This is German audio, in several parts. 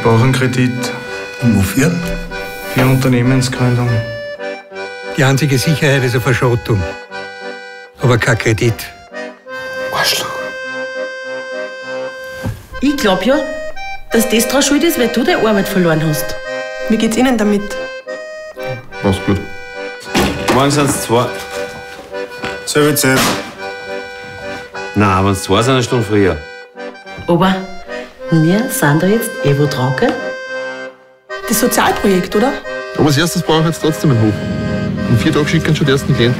brauche einen Kredit. Und wofür? Für Unternehmensgründung. Die einzige Sicherheit ist eine Verschrottung. Aber kein Kredit. Arschloch. Ich glaube ja, dass das daran schuld ist, weil du deine Arbeit verloren hast. Wie geht's Ihnen damit? Mach's gut. Morgen sind es 2. Selbe Zeit. Nein, wenn es 2 sind, eine Stunde früher. Aber wir sind da jetzt wo dran, gell? Das Sozialprojekt, oder? Aber als erstes brauche ich jetzt trotzdem einen Hof. In 4 Tagen schicken schon die ersten Klienten.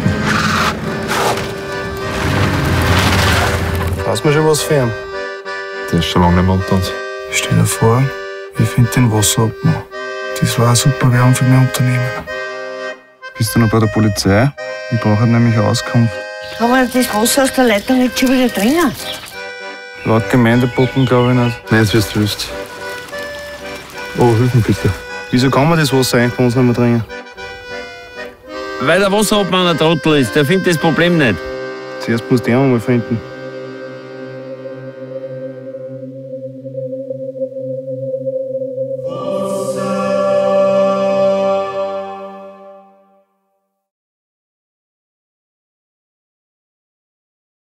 Weiß man schon was für ihn? Der ist schon lange nicht mehr unter uns. Stell dir vor, ich finde den Wasserabmann. Das war eine super Werbung für mein Unternehmen. Bist du noch bei der Polizei? Ich brauche halt nämlich eine Auskunft. Aber das Wasser aus der Leitung liegt schon wieder drinnen. Laut Gemeindeboten glaube ich nicht. Nein, jetzt wirst du wüsst. Oh, hilf mir bitte. Wieso kann man das Wasser eigentlich bei uns nicht mehr trinken? Weil der Wasserabmann ein Trottel ist, der findet das Problem nicht. Zuerst muss der einmal finden.